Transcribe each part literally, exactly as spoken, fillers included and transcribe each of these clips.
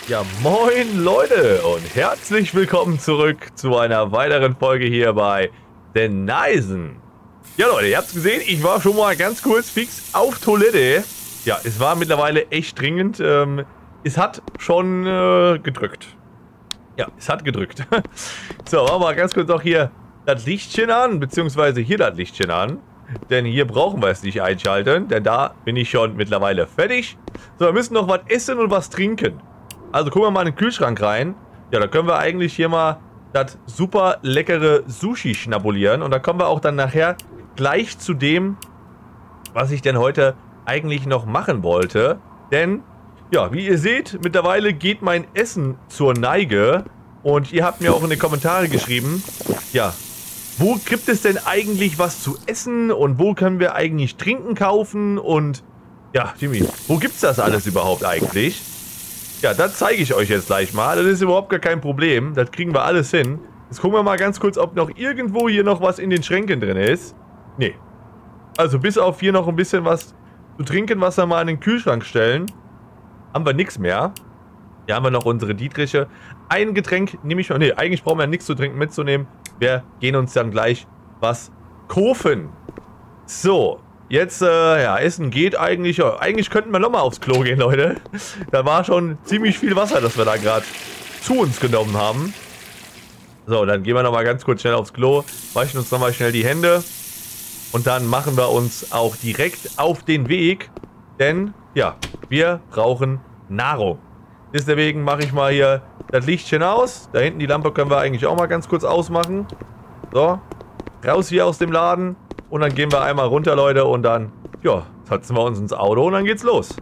Ja, moin Leute und herzlich willkommen zurück zu einer weiteren Folge hier bei Denizen. Ja Leute, ihr habt es gesehen, ich war schon mal ganz kurz fix auf Toilette. Ja, es war mittlerweile echt dringend. Ähm, es hat schon äh, gedrückt. Ja, es hat gedrückt. So, machen wir mal ganz kurz auch hier das Lichtchen an, beziehungsweise hier das Lichtchen an. Denn hier brauchen wir es nicht einschalten, denn da bin ich schon mittlerweile fertig. So, wir müssen noch was essen und was trinken. Also gucken wir mal in den Kühlschrank rein. Ja, da können wir eigentlich hier mal das super leckere Sushi schnabulieren. Und da kommen wir auch dann nachher gleich zu dem, was ich denn heute eigentlich noch machen wollte. Denn, ja, wie ihr seht, mittlerweile geht mein Essen zur Neige. Und ihr habt mir auch in die Kommentare geschrieben, ja, wo gibt es denn eigentlich was zu essen? Und wo können wir eigentlich Trinken kaufen? Und, ja, Jimmy, wo gibt's das alles überhaupt eigentlich? Ja, das zeige ich euch jetzt gleich mal. Das ist überhaupt gar kein Problem. Das kriegen wir alles hin. Jetzt gucken wir mal ganz kurz, ob noch irgendwo hier noch was in den Schränken drin ist. Nee. Also bis auf hier noch ein bisschen was zu trinken, was wir mal in den Kühlschrank stellen, haben wir nichts mehr. Hier haben wir noch unsere Dietriche. Ein Getränk nehme ich mal. Nee, eigentlich brauchen wir nichts zu trinken mitzunehmen. Wir gehen uns dann gleich was kaufen. So. Jetzt, äh, ja, Essen geht eigentlich. Ja, eigentlich könnten wir nochmal aufs Klo gehen, Leute. Da war schon ziemlich viel Wasser, das wir da gerade zu uns genommen haben. So, dann gehen wir nochmal ganz kurz schnell aufs Klo, waschen uns nochmal schnell die Hände. Und dann machen wir uns auch direkt auf den Weg. Denn, ja, wir brauchen Nahrung. Deswegen mache ich mal hier das Lichtchen aus. Da hinten die Lampe können wir eigentlich auch mal ganz kurz ausmachen. So, raus hier aus dem Laden. Und dann gehen wir einmal runter, Leute, und dann, ja, setzen wir uns ins Auto und dann geht's los.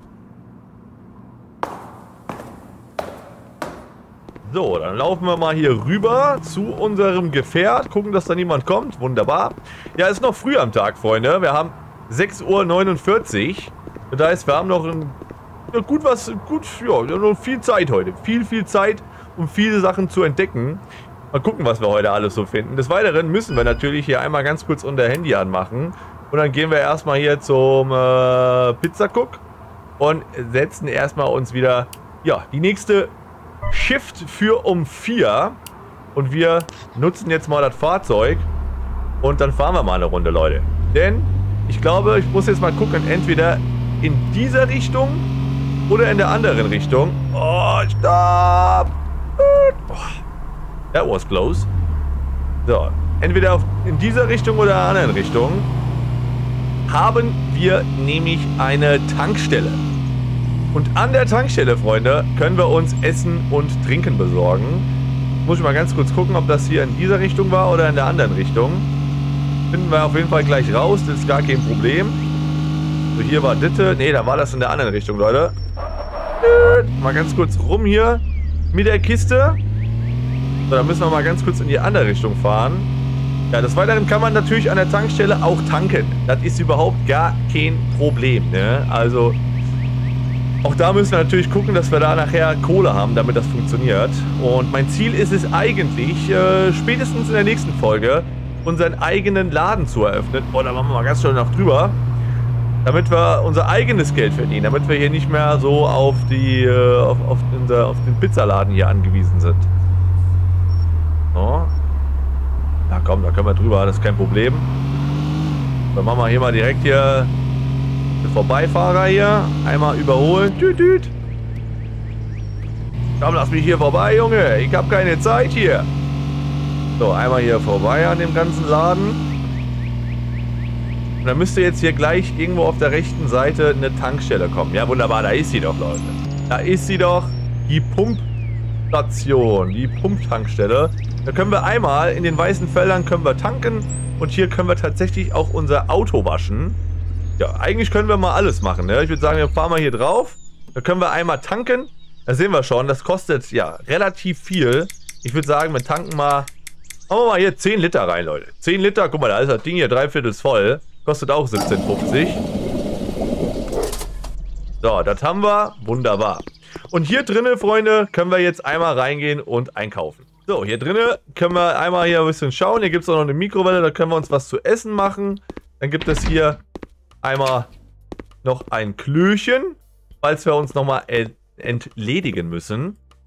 So, dann laufen wir mal hier rüber zu unserem Gefährt, gucken, dass da niemand kommt. Wunderbar. Ja, ist noch früh am Tag, Freunde. Wir haben sechs Uhr neunundvierzig. Das heißt, wir haben noch ein, ja, gut was, gut, ja, noch viel Zeit heute. Viel, viel Zeit, um viele Sachen zu entdecken. Mal gucken, was wir heute alles so finden. Des Weiteren müssen wir natürlich hier einmal ganz kurz unser Handy anmachen. Und dann gehen wir erstmal hier zum äh, Pizza-Cook und setzen erstmal uns wieder, ja, die nächste Shift für um vier. Und wir nutzen jetzt mal das Fahrzeug. Und dann fahren wir mal eine Runde, Leute. Denn ich glaube, ich muss jetzt mal gucken, entweder in dieser Richtung oder in der anderen Richtung. Oh, stopp! Oh. That was close. So, entweder auf, in dieser Richtung oder in der anderen Richtung haben wir nämlich eine Tankstelle. Und an der Tankstelle, Freunde, können wir uns Essen und Trinken besorgen. Muss ich mal ganz kurz gucken, ob das hier in dieser Richtung war oder in der anderen Richtung. Finden wir auf jeden Fall gleich raus, das ist gar kein Problem. So, hier war Ditte. Ne, da war das in der anderen Richtung, Leute. Mal ganz kurz rum hier mit der Kiste. So, dann müssen wir mal ganz kurz in die andere Richtung fahren. Ja, des Weiteren kann man natürlich an der Tankstelle auch tanken. Das ist überhaupt gar kein Problem, ne? Also, auch da müssen wir natürlich gucken, dass wir da nachher Kohle haben, damit das funktioniert. Und mein Ziel ist es eigentlich, äh, spätestens in der nächsten Folge, unseren eigenen Laden zu eröffnen. Oh, da machen wir mal ganz schnell noch drüber. Damit wir unser eigenes Geld verdienen. Damit wir hier nicht mehr so auf, die, äh, auf, auf, unser, auf den Pizzaladen hier angewiesen sind. So. Ja komm, da können wir drüber, das ist kein Problem. Dann machen wir hier mal direkt hier den Vorbeifahrer hier. Einmal überholen. Tüt, tüt. Komm, lass mich hier vorbei, Junge. Ich habe keine Zeit hier. So, einmal hier vorbei an dem ganzen Laden. Und dann müsste jetzt hier gleich irgendwo auf der rechten Seite eine Tankstelle kommen. Ja, wunderbar, da ist sie doch, Leute. Da ist sie doch. Die Pumpstation, die Pumptankstelle. Da können wir einmal in den weißen Feldern können wir tanken und hier können wir tatsächlich auch unser Auto waschen. Ja, eigentlich können wir mal alles machen, ne? Ich würde sagen, wir fahren mal hier drauf. Da können wir einmal tanken. Da sehen wir schon, das kostet ja relativ viel. Ich würde sagen, wir tanken mal, machen wir mal hier zehn Liter rein, Leute. zehn Liter, guck mal, da ist das Ding hier dreiviertel voll. Kostet auch siebzehn fünfzig. So, das haben wir. Wunderbar. Und hier drinnen, Freunde, können wir jetzt einmal reingehen und einkaufen. So, hier drinnen können wir einmal hier ein bisschen schauen. Hier gibt es auch noch eine Mikrowelle, da können wir uns was zu essen machen. Dann gibt es hier einmal noch ein Klöchen, falls wir uns nochmal entledigen müssen.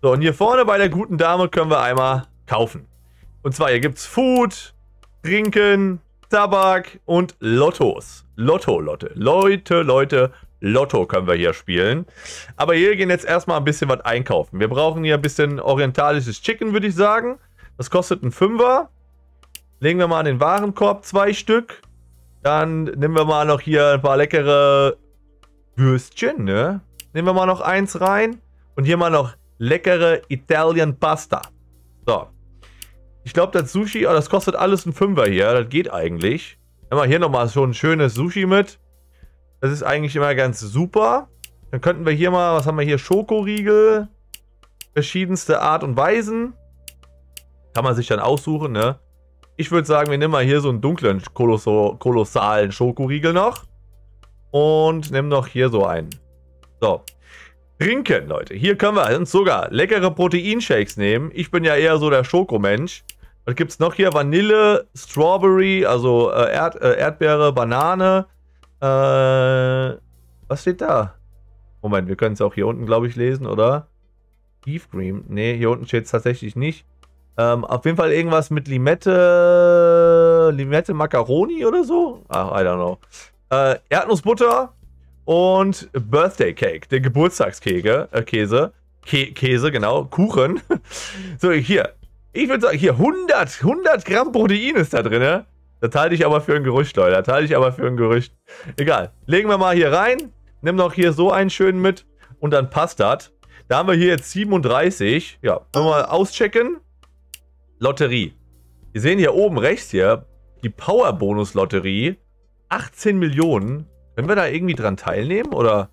So, und hier vorne bei der guten Dame können wir einmal kaufen. Und zwar, hier gibt es Food, Trinken, Tabak und Lottos. Lotto, Lotte. Leute, Leute, Lotto können wir hier spielen. Aber hier gehen jetzt erstmal ein bisschen was einkaufen. Wir brauchen hier ein bisschen orientalisches Chicken, würde ich sagen. Das kostet einen Fünfer. Legen wir mal in den Warenkorb zwei Stück. Dann nehmen wir mal noch hier ein paar leckere Würstchen, ne? Nehmen wir mal noch eins rein. Und hier mal noch leckere Italian Pasta. So. Ich glaube, das Sushi, oh, das kostet alles einen Fünfer hier. Das geht eigentlich. Nehmen wir hier nochmal so ein schönes Sushi mit. Das ist eigentlich immer ganz super. Dann könnten wir hier mal, was haben wir hier? Schokoriegel. Verschiedenste Art und Weisen. Kann man sich dann aussuchen, ne? Ich würde sagen, wir nehmen mal hier so einen dunklen, kolosso, kolossalen Schokoriegel noch. Und nehmen noch hier so einen. So. Trinken, Leute. Hier können wir uns sogar leckere Proteinshakes nehmen. Ich bin ja eher so der Schokomensch. Was gibt es noch hier? Vanille, Strawberry, also äh, Erd, äh, Erdbeere, Banane. Äh, was steht da? Moment, wir können es auch hier unten, glaube ich, lesen, oder? Beef Cream. Ne, hier unten steht es tatsächlich nicht. Ähm, auf jeden Fall irgendwas mit Limette, Limette Macaroni oder so? Ach, I don't know. Äh, Erdnussbutter und Birthday Cake, der Geburtstagskeke, äh, Käse. Kä Käse, genau, Kuchen. So, hier. Ich würde sagen, hier hundert, hundert Gramm Protein ist da drin. Das halte ich aber für ein Gerücht, Leute. Das halte ich aber für ein Gerücht. Egal. Legen wir mal hier rein. Nimm noch hier so einen schönen mit. Und dann passt das. Da haben wir hier jetzt siebenunddreißig. Ja, wollen wir mal auschecken. Lotterie. Wir sehen hier oben rechts hier die Power-Bonus-Lotterie. achtzehn Millionen. Können wir da irgendwie dran teilnehmen, oder?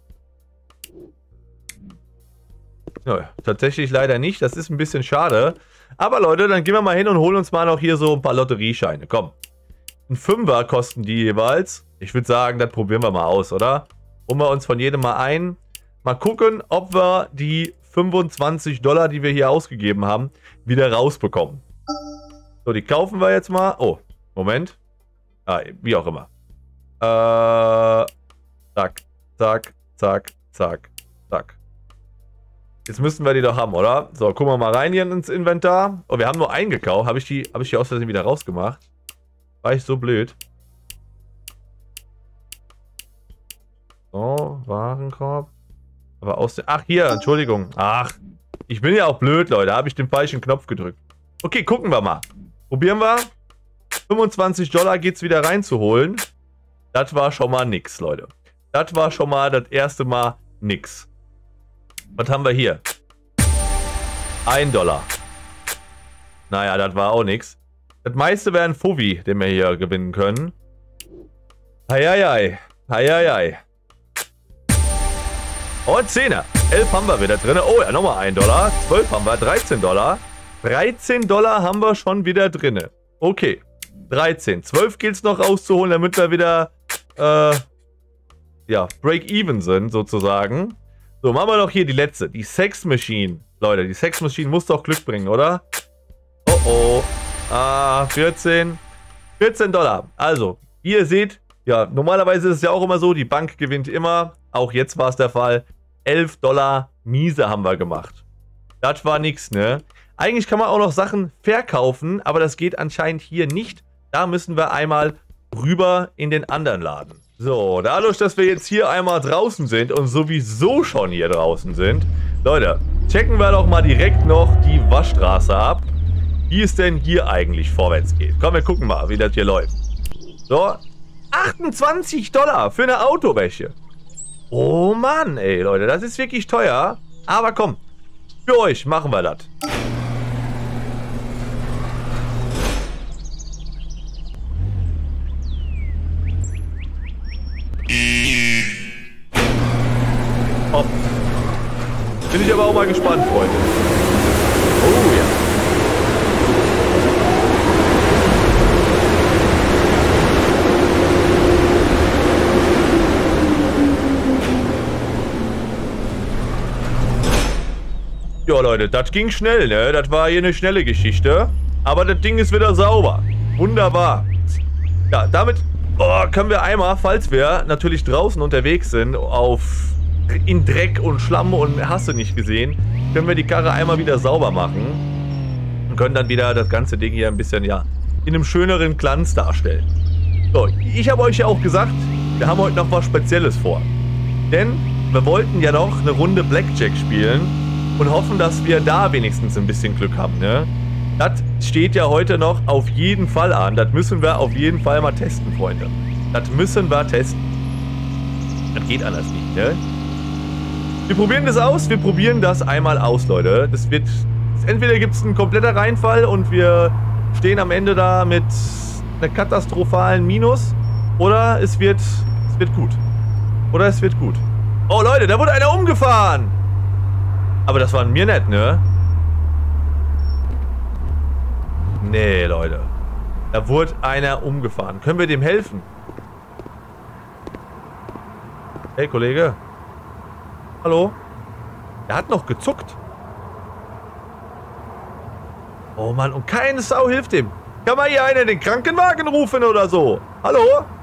Ja, tatsächlich leider nicht. Das ist ein bisschen schade. Aber Leute, dann gehen wir mal hin und holen uns mal noch hier so ein paar Lotteriescheine. Komm. Ein Fünfer kosten die jeweils. Ich würde sagen, das probieren wir mal aus, oder? Holen wir uns von jedem mal ein. Mal gucken, ob wir die fünfundzwanzig Dollar, die wir hier ausgegeben haben, wieder rausbekommen. So, die kaufen wir jetzt mal. Oh, Moment. Ah, wie auch immer. Äh, zack, zack, zack, zack, zack. Jetzt müssten wir die doch haben, oder? So, gucken wir mal rein hier ins Inventar. Oh, wir haben nur einen gekauft. Habe ich die, habe ich die aus Versehen wieder rausgemacht? War ich so blöd? So, Warenkorb. Aber aus der... Ach, hier, Entschuldigung. Ach, ich bin ja auch blöd, Leute. Da habe ich den falschen Knopf gedrückt. Okay, gucken wir mal. Probieren wir. fünfundzwanzig Dollar geht es wieder reinzuholen. Das war schon mal nix, Leute. Das war schon mal das erste Mal nix. Was haben wir hier? ein Dollar. Naja, das war auch nix. Das meiste wäre ein Fuffi, den wir hier gewinnen können. Heieiei. Heieiei. Und Zehner. elf haben wir wieder drin. Oh ja, nochmal ein Dollar. zwölf haben wir. dreizehn Dollar. dreizehn Dollar haben wir schon wieder drin. Okay. dreizehn. zwölf gilt es noch rauszuholen, damit wir wieder äh, ja, Break-Even sind, sozusagen. So, machen wir noch hier die letzte. Die Sex Machine. Leute, die Sex Machine muss doch Glück bringen, oder? Oh oh. Ah, vierzehn. vierzehn Dollar. Also, wie ihr seht, ja, normalerweise ist es ja auch immer so, die Bank gewinnt immer. Auch jetzt war es der Fall. elf Dollar miese haben wir gemacht. Das war nix, ne? Eigentlich kann man auch noch Sachen verkaufen, aber das geht anscheinend hier nicht. Da müssen wir einmal rüber in den anderen Laden. So, dadurch, dass wir jetzt hier einmal draußen sind und sowieso schon hier draußen sind, Leute, checken wir doch mal direkt noch die Waschstraße ab, wie es denn hier eigentlich vorwärts geht. Komm, wir gucken mal, wie das hier läuft. So, achtundzwanzig Dollar für eine Autowäsche. Oh Mann, ey, Leute, das ist wirklich teuer. Aber komm, für euch machen wir das. Hopp. Bin ich aber auch mal gespannt, Freunde. Oh ja. Ja, Leute, das ging schnell, ne? Das war hier eine schnelle Geschichte. Aber das Ding ist wieder sauber. Wunderbar. Ja, damit oh, können wir einmal, falls wir natürlich draußen unterwegs sind, auf in Dreck und Schlamm und hast du nicht gesehen, können wir die Karre einmal wieder sauber machen und können dann wieder das ganze Ding hier ein bisschen, ja, in einem schöneren Glanz darstellen. So, ich habe euch ja auch gesagt, wir haben heute noch was Spezielles vor. Denn wir wollten ja noch eine Runde Blackjack spielen und hoffen, dass wir da wenigstens ein bisschen Glück haben, ne? Das steht ja heute noch auf jeden Fall an. Das müssen wir auf jeden Fall mal testen, Freunde. Das müssen wir testen. Das geht anders nicht, ne? Wir probieren das aus. Wir probieren das einmal aus, Leute. Das wird... Entweder gibt es einen kompletter Reinfall und wir stehen am Ende da mit einer katastrophalen Minus. Oder es wird... Es wird gut. Oder es wird gut. Oh, Leute, da wurde einer umgefahren. Aber das war mir nicht, ne? Nee, Leute. Da wurde einer umgefahren. Können wir dem helfen? Hey, Kollege. Hallo? Der hat noch gezuckt. Oh Mann, und keine Sau hilft ihm. Kann mal hier einer den Krankenwagen rufen oder so? Hallo?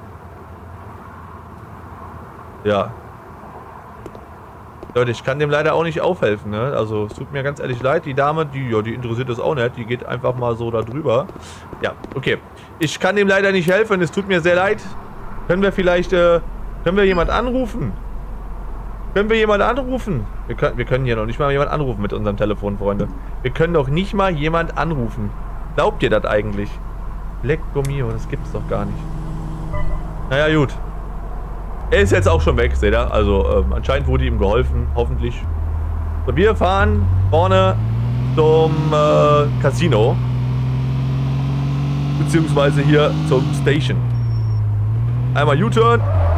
Ja. Leute, ich kann dem leider auch nicht aufhelfen, ne? Also, es tut mir ganz ehrlich leid. Die Dame, die, ja, die interessiert das auch nicht. Die geht einfach mal so da drüber. Ja, okay. Ich kann dem leider nicht helfen. Es tut mir sehr leid. Können wir vielleicht, äh, können wir jemand anrufen? Können wir jemand anrufen? Wir können, wir können hier noch nicht mal jemand anrufen mit unserem Telefon, Freunde. Wir können doch nicht mal jemand anrufen. Glaubt ihr das eigentlich? Lecco mio, das gibt's doch gar nicht. Naja, gut. Er ist jetzt auch schon weg, seht ihr? Also, ähm, anscheinend wurde ihm geholfen, hoffentlich. So, wir fahren vorne zum äh, Casino. Beziehungsweise hier zum Station. Einmal U-Turn.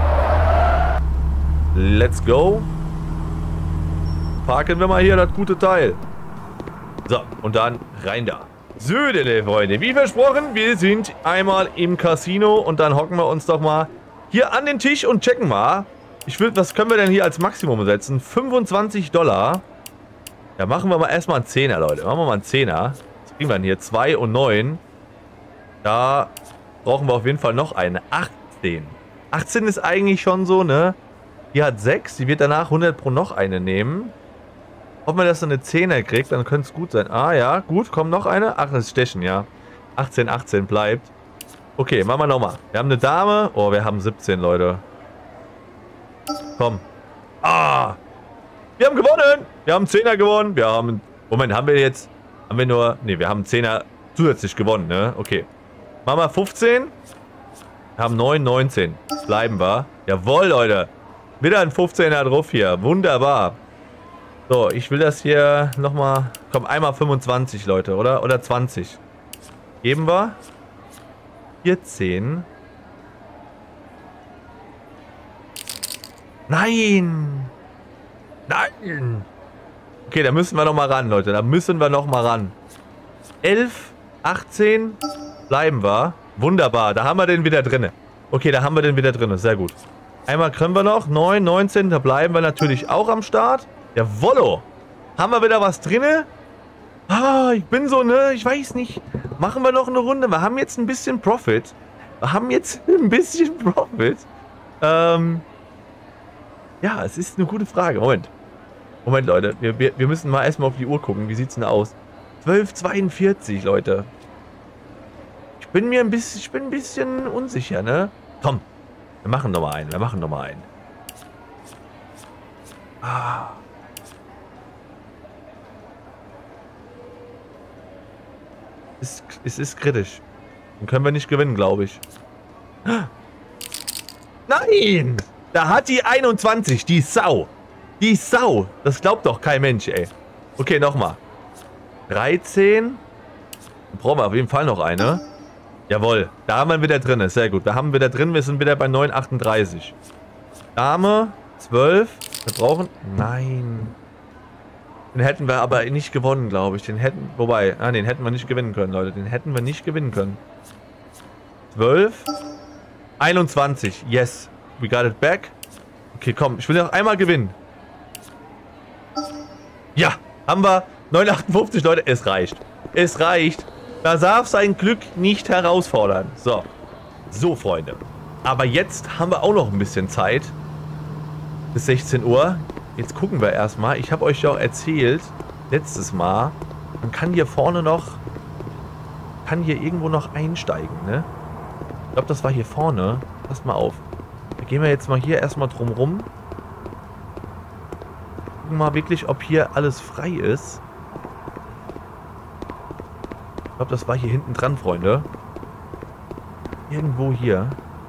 Let's go. Parken wir mal hier das gute Teil. So, und dann rein da. So, denn, Freunde, wie versprochen, wir sind einmal im Casino und dann hocken wir uns doch mal hier an den Tisch und checken mal. Ich will, was können wir denn hier als Maximum setzen? fünfundzwanzig Dollar. Ja, machen wir mal erstmal einen Zehner, Leute. Machen wir mal einen Zehner. Was kriegen wir denn hier? zwei und neun. Da brauchen wir auf jeden Fall noch eine. achtzehn. achtzehn ist eigentlich schon so, ne? Die hat sechs. Die wird danach hundert pro noch eine nehmen. Ob man das so eine Zehner kriegt, dann könnte es gut sein. Ah, ja, gut. Kommt noch eine. Ach, das ist Stechen, ja. achtzehn, achtzehn bleibt. Okay, machen wir nochmal. Wir haben eine Dame. Oh, wir haben siebzehn, Leute. Komm. Ah! Wir haben gewonnen! Wir haben einen Zehner gewonnen. Wir haben... Moment, haben wir jetzt... Haben wir nur... Ne, wir haben einen Zehner zusätzlich gewonnen, ne? Okay. Machen wir fünfzehn. Wir haben neun, neunzehn. Bleiben wir. Jawohl, Leute. Wieder ein fünfzehner drauf hier. Wunderbar. So, ich will das hier nochmal... Komm, einmal fünfundzwanzig, Leute, oder? Oder zwanzig. Geben wir... vierzehn. Nein! Nein! Okay, da müssen wir noch mal ran, Leute. Da müssen wir noch mal ran. elf, achtzehn. Bleiben wir. Wunderbar. Da haben wir den wieder drin. Okay, da haben wir den wieder drin. Sehr gut. Einmal können wir noch. neun, neunzehn. Da bleiben wir natürlich auch am Start. Jawollo. Haben wir wieder was drin? Ah, ich bin so, ne? Ich weiß nicht. Machen wir noch eine Runde. Wir haben jetzt ein bisschen Profit. Wir haben jetzt ein bisschen Profit. Ähm... Ja, es ist eine gute Frage. Moment. Moment, Leute. Wir, wir, wir müssen mal erstmal auf die Uhr gucken. Wie sieht's denn aus? zwölf zweiundvierzig, Leute. Ich bin mir ein bisschen, ich bin ein bisschen unsicher, ne? Komm. Wir machen noch mal einen. Wir machen noch mal einen. Ah. Es, es ist kritisch. Dann können wir nicht gewinnen, glaube ich. Nein! Da hat die einundzwanzig, die Sau. Die Sau. Das glaubt doch kein Mensch, ey. Okay, nochmal. dreizehn. Da brauchen wir auf jeden Fall noch eine. Jawohl. Da haben wir wieder drin. Sehr gut. Da haben wir wieder drin. Wir sind wieder bei neun achtunddreißig. Dame. zwölf. Wir brauchen... Nein. Den hätten wir aber nicht gewonnen, glaube ich. Den hätten... Wobei... Ah, den hätten wir nicht gewinnen können, Leute. Den hätten wir nicht gewinnen können. zwölf. einundzwanzig. Yes. We got it back. Okay, komm. Ich will noch einmal gewinnen. Ja. Haben wir. neun achtundfünfzig, Leute. Es reicht. Es reicht. Da darf sein Glück nicht herausfordern. So. So, Freunde. Aber jetzt haben wir auch noch ein bisschen Zeit. Bis sechzehn Uhr. Jetzt gucken wir erstmal. Ich habe euch ja auch erzählt, letztes Mal, man kann hier vorne noch, kann hier irgendwo noch einsteigen, ne? Ich glaube, das war hier vorne. Passt mal auf. Da gehen wir jetzt mal hier erstmal drum rum. Gucken mal wirklich, ob hier alles frei ist. Ich glaube, das war hier hinten dran, Freunde. Irgendwo hier.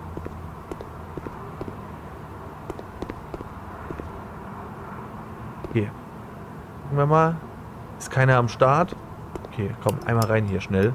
Okay. Gucken wir mal. Ist keiner am Start? Okay, komm, einmal rein hier, schnell.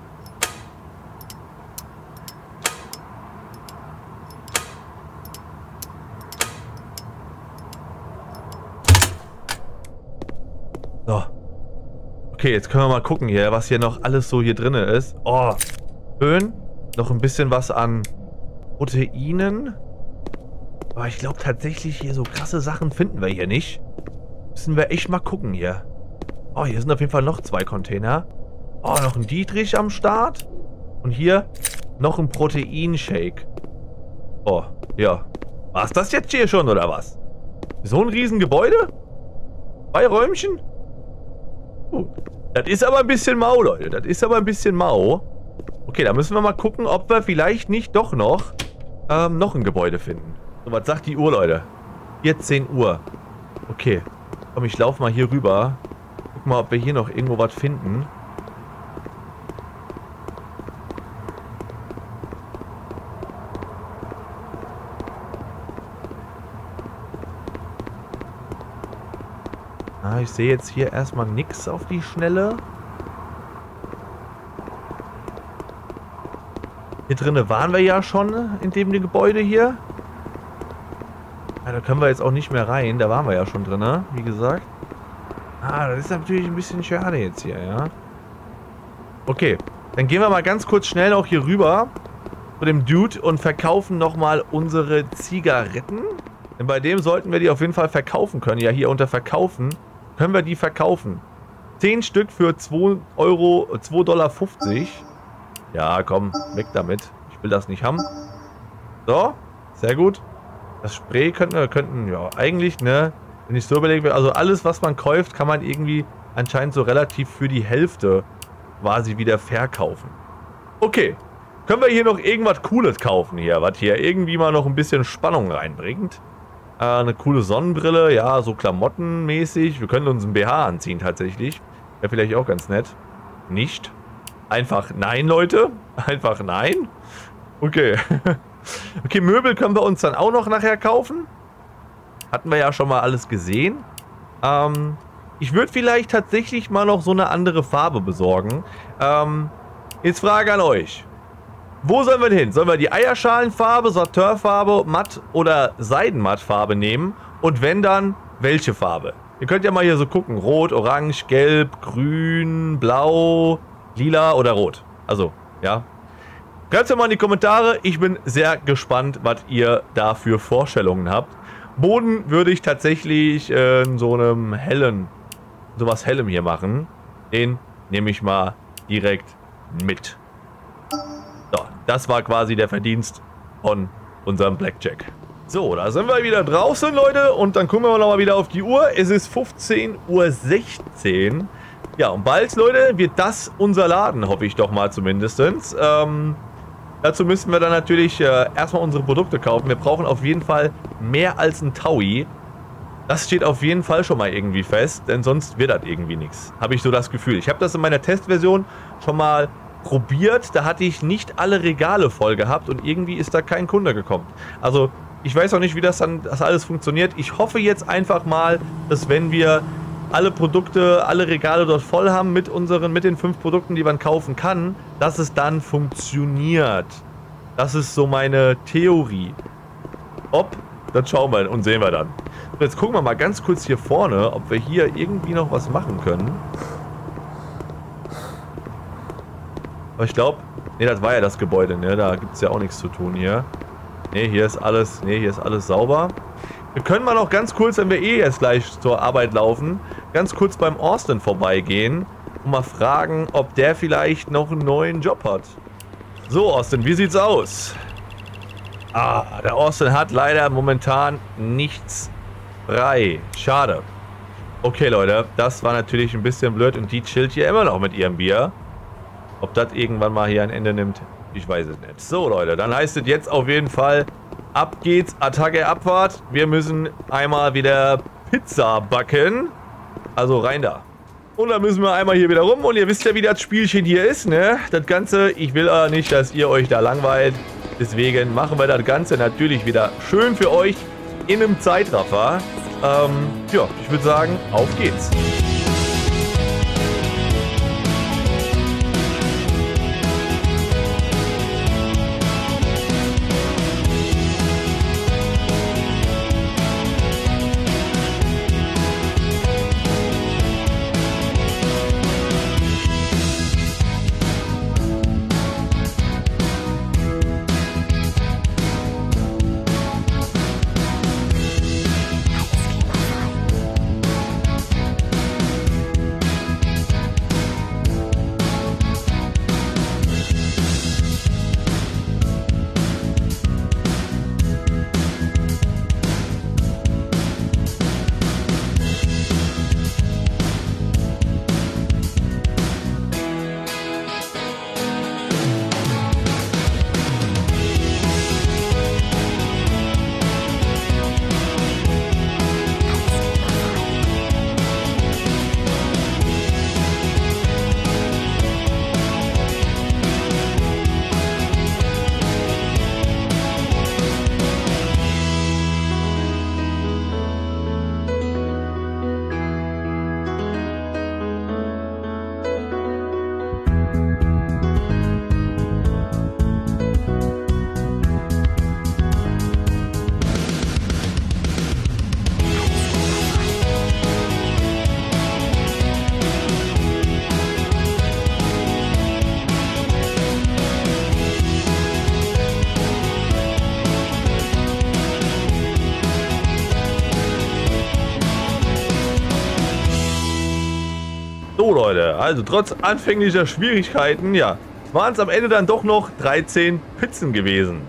So. Okay, jetzt können wir mal gucken hier, was hier noch alles so hier drin ist. Oh, schön. Noch ein bisschen was an Proteinen. Aber ich glaube tatsächlich, hier so krasse Sachen finden wir hier nicht. Müssen wir echt mal gucken hier. Oh, hier sind auf jeden Fall noch zwei Container. Oh, noch ein Dietrich am Start. Und hier noch ein Proteinshake. Oh, ja. War es das jetzt hier schon, oder was? So ein Riesengebäude? Zwei Räumchen? Uh, das ist aber ein bisschen mau, Leute. Das ist aber ein bisschen mau. Okay, da müssen wir mal gucken, ob wir vielleicht nicht doch noch ähm, noch ein Gebäude finden. So, was sagt die Uhr, Leute? vierzehn Uhr. Okay. Komm, ich laufe mal hier rüber. Guck mal, ob wir hier noch irgendwo was finden. Ah, ich sehe jetzt hier erstmal nichts auf die Schnelle. Hier drinnen waren wir ja schon in dem Gebäude hier. Ja, da können wir jetzt auch nicht mehr rein. Da waren wir ja schon drin, wie gesagt. Ah, das ist natürlich ein bisschen schade jetzt hier, ja. Okay, dann gehen wir mal ganz kurz schnell auch hier rüber zu dem Dude und verkaufen nochmal unsere Zigaretten. Denn bei dem sollten wir die auf jeden Fall verkaufen können. Ja, hier unter Verkaufen können wir die verkaufen. zehn Stück für zwei Euro, zwei Dollar fünfzig. Ja, komm, weg damit. Ich will das nicht haben. So, sehr gut. Das Spray könnten wir, könnten, ja, eigentlich, ne, wenn ich so überlege, also alles, was man kauft, kann man irgendwie anscheinend so relativ für die Hälfte quasi wieder verkaufen. Okay, können wir hier noch irgendwas Cooles kaufen hier, was hier irgendwie mal noch ein bisschen Spannung reinbringt. Äh, eine coole Sonnenbrille, ja, so klamottenmäßig. Wir können uns einen B H anziehen tatsächlich. Wäre vielleicht auch ganz nett. Nicht. Einfach nein, Leute. Einfach nein. Okay. Okay, Möbel können wir uns dann auch noch nachher kaufen. Hatten wir ja schon mal alles gesehen. Ähm, ich würde vielleicht tatsächlich mal noch so eine andere Farbe besorgen. Ähm, jetzt Frage an euch. Wo sollen wir denn hin? Sollen wir die Eierschalenfarbe, Satinfarbe, Matt oder Seidenmattfarbe nehmen? Und wenn dann, welche Farbe? Ihr könnt ja mal hier so gucken. Rot, Orange, Gelb, Grün, Blau, Lila oder Rot. Also, ja. Schreibt es ja mal in die Kommentare. Ich bin sehr gespannt, was ihr da für Vorstellungen habt. Boden würde ich tatsächlich äh, in so einem hellen, sowas hellem hier machen. Den nehme ich mal direkt mit. So, das war quasi der Verdienst von unserem Blackjack. So, da sind wir wieder draußen, Leute. Und dann gucken wir nochmal wieder auf die Uhr. Es ist fünfzehn Uhr sechzehn. Ja, und bald, Leute, wird das unser Laden, hoffe ich doch mal zumindest. Ähm... Dazu müssen wir dann natürlich äh, erstmal unsere Produkte kaufen. Wir brauchen auf jeden Fall mehr als ein Taui. Das steht auf jeden Fall schon mal irgendwie fest, denn sonst wird das irgendwie nichts. Habe ich so das Gefühl. Ich habe das in meiner Testversion schon mal probiert. Da hatte ich nicht alle Regale voll gehabt und irgendwie ist da kein Kunde gekommen. Also ich weiß auch nicht, wie das dann das alles funktioniert. Ich hoffe jetzt einfach mal, dass wenn wir alle Produkte, alle Regale dort voll haben mit unseren, mit den fünf Produkten, die man kaufen kann, dass es dann funktioniert. Das ist so meine Theorie. Ob, das schauen wir und sehen wir dann. Jetzt gucken wir mal ganz kurz hier vorne, ob wir hier irgendwie noch was machen können. Aber ich glaube, ne, das war ja das Gebäude, ne, da gibt es ja auch nichts zu tun hier. Ne, hier ist alles, ne, hier ist alles sauber. Wir können mal noch ganz kurz, wenn wir eh jetzt gleich zur Arbeit laufen, ganz kurz beim Austin vorbeigehen und mal fragen, ob der vielleicht noch einen neuen Job hat. So, Austin, wie sieht's aus? Ah, der Austin hat leider momentan nichts Frei. Schade. Okay, Leute. Das war natürlich ein bisschen blöd. Und die chillt hier immer noch mit ihrem Bier. Ob das irgendwann mal hier ein Ende nimmt, ich weiß es nicht. So, Leute. Dann heißt es jetzt auf jeden Fall, ab geht's, Attacke, Abfahrt. Wir müssen einmal wieder Pizza backen. Also rein da. Und dann müssen wir einmal hier wieder rum. Und ihr wisst ja, wie das Spielchen hier ist, ne? Das Ganze, ich will aber nicht, dass ihr euch da langweilt. Deswegen machen wir das Ganze natürlich wieder schön für euch in einem Zeitraffer. Ähm, ja, ich würde sagen, auf geht's. So, Leute, also trotz anfänglicher Schwierigkeiten, ja, waren es am Ende dann doch noch dreizehn Pizzen gewesen.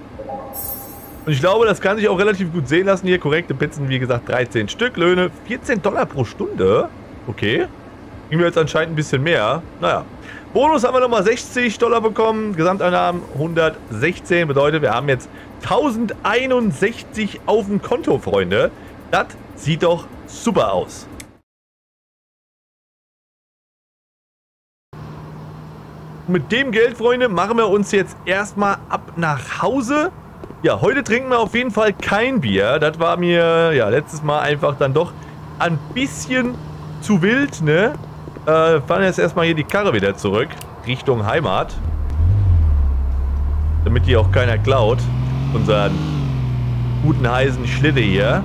Und ich glaube, das kann sich auch relativ gut sehen lassen hier. Korrekte Pizzen, wie gesagt, dreizehn Stück, Löhne, vierzehn Dollar pro Stunde. Okay. Ging mir jetzt anscheinend ein bisschen mehr. Naja. Bonus haben wir nochmal sechzig Dollar bekommen. Gesamteinnahmen hundertsechzehn. Bedeutet, wir haben jetzt tausendeinundsechzig auf dem Konto, Freunde. Das sieht doch super aus. Mit dem Geld, Freunde, machen wir uns jetzt erstmal ab nach Hause. Ja, heute trinken wir auf jeden Fall kein Bier. Das war mir, ja, letztes Mal einfach dann doch ein bisschen zu wild, ne? Äh, fahren jetzt erstmal hier die Karre wieder zurück, Richtung Heimat. Damit die auch keiner klaut. Unseren guten heißen Schlitte hier.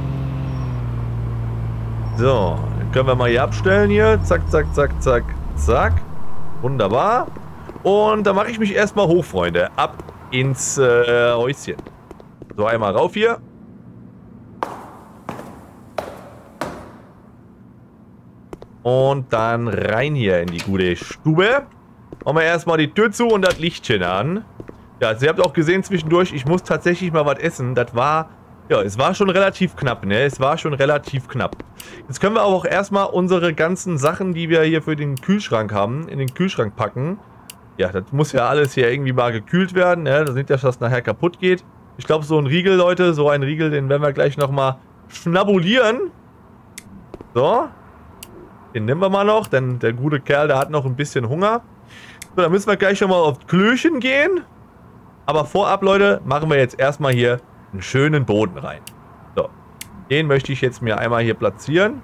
So, dann können wir mal hier abstellen hier. Zack, zack, zack, zack, zack. Wunderbar. Und da mache ich mich erstmal hoch, Freunde. Ab ins äh, Häuschen. So, einmal rauf hier. Und dann rein hier in die gute Stube. Machen wir erstmal die Tür zu und das Lichtchen an. Ja, also ihr habt auch gesehen zwischendurch, ich muss tatsächlich mal was essen. Das war, ja, es war schon relativ knapp, ne? Es war schon relativ knapp. Jetzt können wir aber auch erstmal unsere ganzen Sachen, die wir hier für den Kühlschrank haben, in den Kühlschrank packen. Ja, das muss ja alles hier irgendwie mal gekühlt werden, ne? Das nicht, dass das nachher kaputt geht. Ich glaube, so ein Riegel, Leute, so ein Riegel, den werden wir gleich nochmal schnabulieren. So. Den nehmen wir mal noch, denn der gute Kerl, der hat noch ein bisschen Hunger. So, dann müssen wir gleich schon mal auf Klöchen gehen. Aber vorab, Leute, machen wir jetzt erstmal hier einen schönen Boden rein. So. Den möchte ich jetzt mir einmal hier platzieren.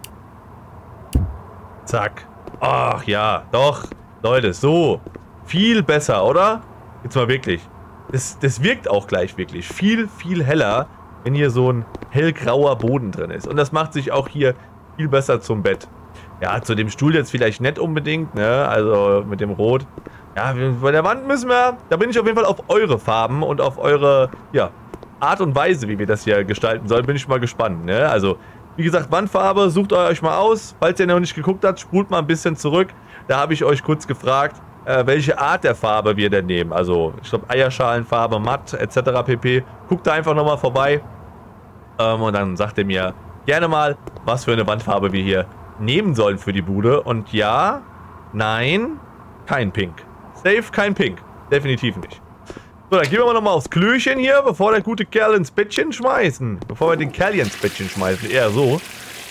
Zack. Ach ja, doch. Leute, so. Viel besser, oder? Jetzt mal wirklich. Das, das wirkt auch gleich wirklich viel, viel heller, wenn hier so ein hellgrauer Boden drin ist. Und das macht sich auch hier viel besser zum Bett. Ja, zu dem Stuhl jetzt vielleicht nicht unbedingt, ne? Also mit dem Rot. Ja, bei der Wand müssen wir, da bin ich auf jeden Fall auf eure Farben und auf eure, ja, Art und Weise, wie wir das hier gestalten sollen, bin ich mal gespannt, ne? Also, wie gesagt, Wandfarbe, sucht euch mal aus. Falls ihr noch nicht geguckt habt, spult mal ein bisschen zurück. Da habe ich euch kurz gefragt, äh, welche Art der Farbe wir denn nehmen. Also, ich glaube, Eierschalenfarbe, matt, et cetera pp. Guckt da einfach nochmal vorbei. Ähm, und dann sagt ihr mir, gerne mal, was für eine Wandfarbe wir hier nehmen sollen für die Bude. Und ja, nein, kein Pink. Safe, kein Pink. Definitiv nicht. So, dann gehen wir mal nochmal aufs Klöchen hier, bevor der gute Kerl ins Bettchen schmeißen. Bevor wir den Kerl hier ins Bettchen schmeißen. Eher so.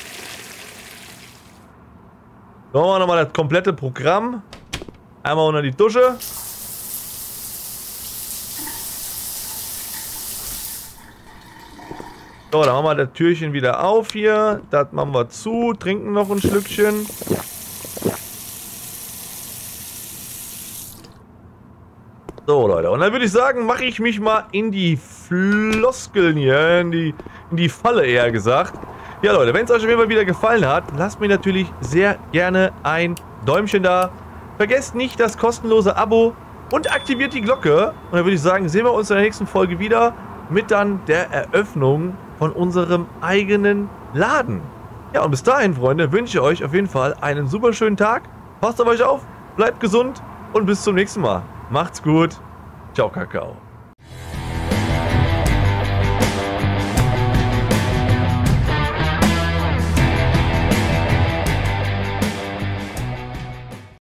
So, machen wir nochmal das komplette Programm. Einmal unter die Dusche. So, dann machen wir das Türchen wieder auf hier. Das machen wir zu. Trinken noch ein Schlückchen. So, Leute. Und dann würde ich sagen, mache ich mich mal in die Floskeln hier. In die, in die Falle eher gesagt. Ja, Leute, wenn es euch auf jeden Fall wieder gefallen hat, lasst mir natürlich sehr gerne ein Däumchen da. Vergesst nicht das kostenlose Abo und aktiviert die Glocke. Und dann würde ich sagen, sehen wir uns in der nächsten Folge wieder mit dann der Eröffnung von unserem eigenen Laden. Ja, und bis dahin, Freunde, wünsche ich euch auf jeden Fall einen super schönen Tag. Passt auf euch auf, bleibt gesund und bis zum nächsten Mal. Macht's gut. Ciao, Kakao.